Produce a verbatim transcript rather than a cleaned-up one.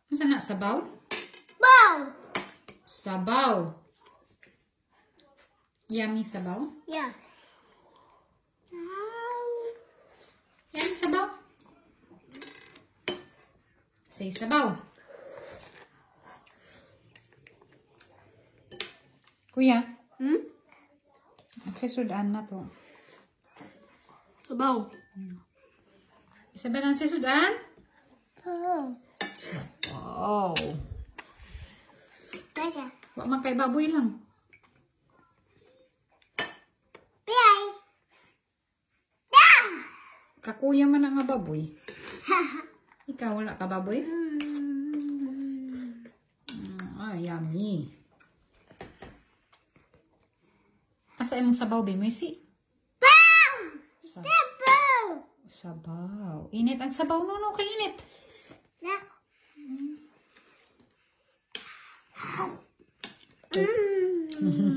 Masa na? Sabaw? Bow. Sabaw. Yummy sabaw? Yeah. Yummy sabaw? Say sabaw. Kuya? Hmm? Nagsisudan na to. Sabaw. Isa ba lang sisudan? Oh. Oh. Kaya. Wag man kay baboy lang. Piyay. Dang! Kakuya man ang nga baboy. Ikaw wala ka baboy? Mm. Ah, yummy. Asa imong sabaw be, Messi? Bang! Sab Sabaw! sabaw. Init ang sabaw, no, no, kay init. Na. Mm.